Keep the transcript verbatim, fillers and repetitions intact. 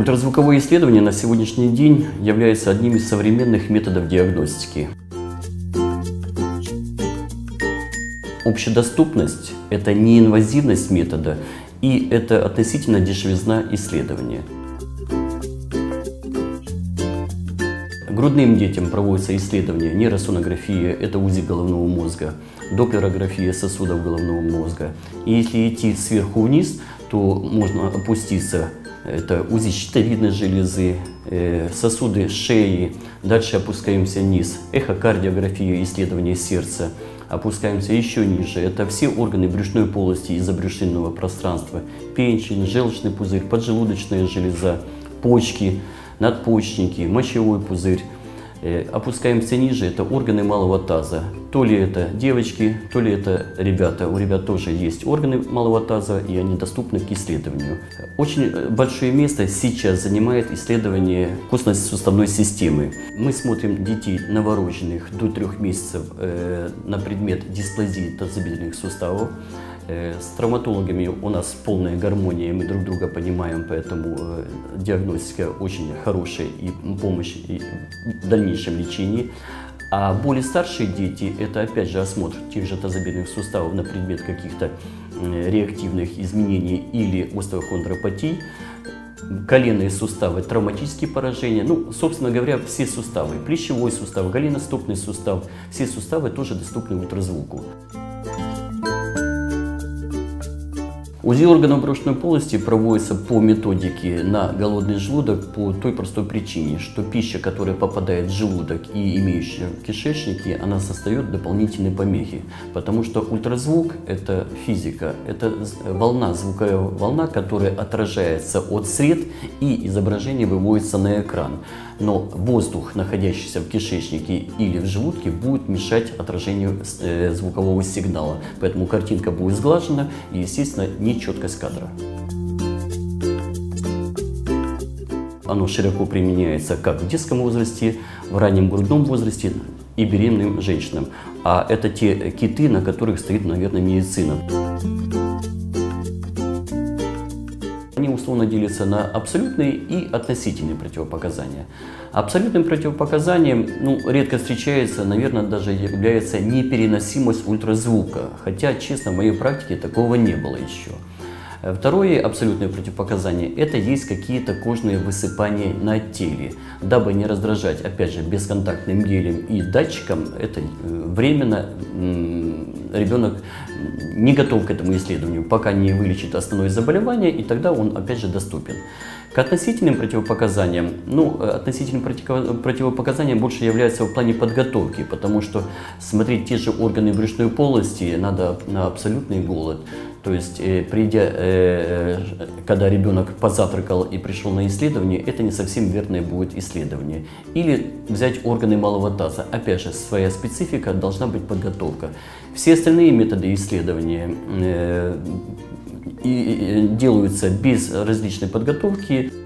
Ультразвуковое исследование на сегодняшний день является одним из современных методов диагностики. Общедоступность – это неинвазивность метода, и это относительно дешевизна исследования. Грудным детям проводятся исследования нейросонография, это УЗИ головного мозга, доплерография сосудов головного мозга. И если идти сверху вниз, то можно опуститься. Это УЗИ щитовидной железы, сосуды шеи. Дальше опускаемся вниз. Эхокардиография, исследование сердца. Опускаемся еще ниже. Это все органы брюшной полости и забрюшинного пространства. Печень, желчный пузырь, поджелудочная железа, почки, надпочечники, мочевой пузырь. Опускаемся ниже, это органы малого таза. То ли это девочки, то ли это ребята. У ребят тоже есть органы малого таза, и они доступны к исследованию. Очень большое место сейчас занимает исследование костно-суставной системы. Мы смотрим детей новорожденных до трех месяцев э, на предмет дисплазии тазобедренных суставов. С травматологами у нас полная гармония, мы друг друга понимаем, поэтому диагностика очень хорошая и помощь в дальнейшем лечении. А более старшие дети – это опять же осмотр тех же тазобедренных суставов на предмет каких-то реактивных изменений или остеохондропатий. Коленные суставы, травматические поражения, ну, собственно говоря, все суставы, плечевой сустав, голеностопный сустав, все суставы тоже доступны ультразвуку. УЗИ органов брюшной полости проводится по методике на голодный желудок по той простой причине, что пища, которая попадает в желудок и имеющая в кишечнике, она создает дополнительные помехи. Потому что ультразвук – это физика, это волна, звуковая волна, которая отражается от сред и изображение выводится на экран. Но воздух, находящийся в кишечнике или в желудке, будет мешать отражению звукового сигнала. Поэтому картинка будет сглажена и, естественно, нечеткость кадра. Оно широко применяется как в детском возрасте, в раннем грудном возрасте и беременным женщинам. А это те киты, на которых стоит, наверное, медицина. Они условно делятся на абсолютные и относительные противопоказания. Абсолютным противопоказанием ну, редко встречается, наверное, даже является непереносимость ультразвука. Хотя, честно, в моей практике такого не было еще. Второе абсолютное противопоказание – это есть какие-то кожные высыпания на теле. Дабы не раздражать, опять же, бесконтактным гелем и датчиком, это временно ребенок не готов к этому исследованию, пока не вылечит основное заболевание, и тогда он, опять же, доступен. К относительным противопоказаниям, ну, относительным противопоказаниям больше является в плане подготовки, потому что смотреть те же органы брюшной полости надо на абсолютный голод. То есть, э, придя, э, когда ребенок позавтракал и пришел на исследование, это не совсем верное будет исследование. Или взять органы малого таза. Опять же, своя специфика, должна быть подготовка. Все остальные методы исследования э, и делаются без различной подготовки.